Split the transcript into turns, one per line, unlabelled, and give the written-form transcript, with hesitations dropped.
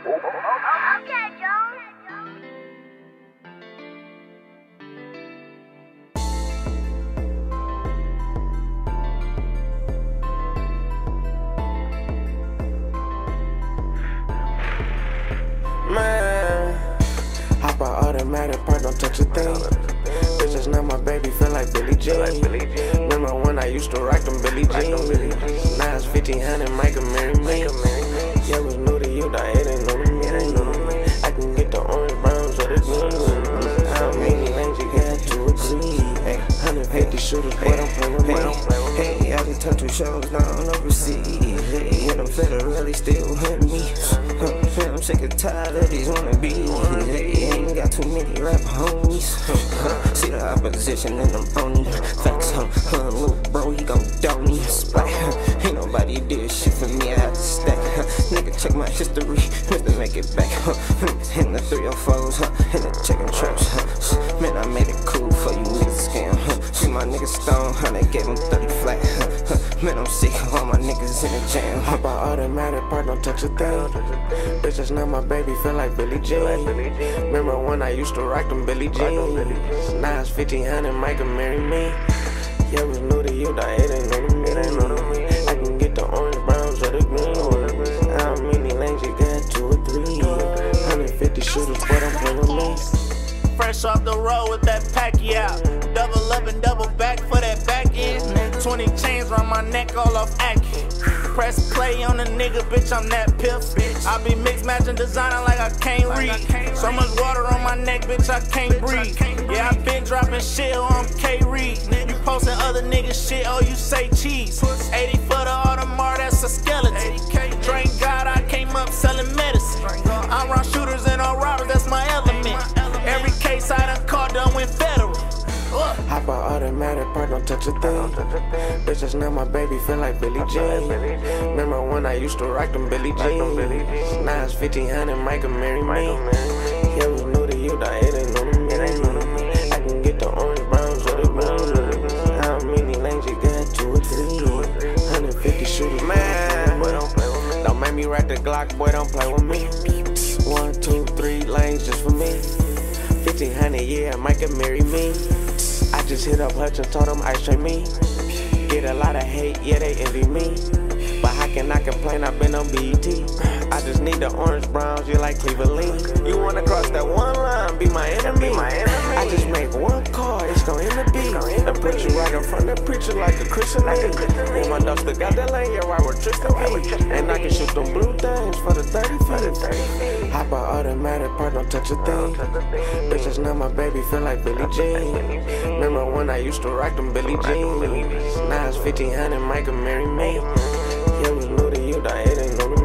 Okay, Jones.
Man, hop out automatic park, don't touch a thing. Bitch, that's not my baby, feel like Billie Jean. Remember when I used to rock them Billie Jean? Now it's 1500, Micah marry me. Yeah, was new to you, that it ain't new to me. I can get the orange, browns, or the green. How many lanes you got to agree? Hey, 150 shooters, boy, don't play with me. Hey, I just turned 2 shows down overseas. Hey, and them federally still hurt me. I'm sick and tired of these wannabes. Hey, ain't got too many rap homies. See the opposition and I'm on it. Facts, little bro, he gon' down me. Ain't nobody did shit for me, I had to stack. Nigga, check my history, to make it back. In the 304s, in the chicken traps. Man, I made it cool for you niggas scam. See my niggas stone, they gave him 30 flat. Man, I'm sick of all my niggas in the jam. Hop out automatic park, don't touch a thing. Bitch, that's not my baby, feel like Billie Jean. Remember when I used to rock them Billie Jean? Now it's 1500, Micah marry me. Yeah, was new to you, that it ain't new to me. I can get the orange, browns, or the green. How many lanes you got, 2 or 3? 150 shooters, boy, don't play with me.
Fresh off the road with that packy out. Double up and double back for that back end. 20 chains round my neck, all off Aki. Press play on a nigga, bitch, I'm that piff. I be mix matching designer like I can't read. So much water on my neck, bitch, I can't breathe. Yeah, I been dropping shit, oh, I'm K-Reed. You posting other niggas shit, oh, you say cheese. 80 for the Audemars, that's a skeleton. Drink God, I came up selling medicine. I run shooters and all robbers, that's my element. Every case I done caught done went federal.
Hop out automatic park, don't touch a thing. Bitch, that's not my baby, feel like Billie Jean. Remember when I used to rock them Billie Jean? Now it's 1500, Micah marry me. Yeah, was new to you, that it ain't new to me. I can get the orange, browns, or the green. How many lanes you got, 2 or 3? 150 shooters, man. Don't make me rack the Glock, boy, don't play with me. 1, 2, 3 lanes just for me. 1500, yeah, Micah marry me. I just hit up Hutch and told him ice trade me. Get a lot of hate, yeah, they envy me. But how can I complain, I've been on BET. I just need the orange browns, you like Cleveland. You wanna cross that one line, be my enemy. I just make one call, it's gon' end up beat. And put you right in front of the preacher like a Christian lady. And my duster got that lane, yeah, right with Tristan B. And I can shoot them blue things for the 30 feet. Hop out automatic park, don't touch a thing. Bitch, that's not my baby, feel like Billie Jean. Remember when I used to rock them Billie Jean? Now it's 1500, Micah marry me. Yeah, was new to you, that it ain't new to me.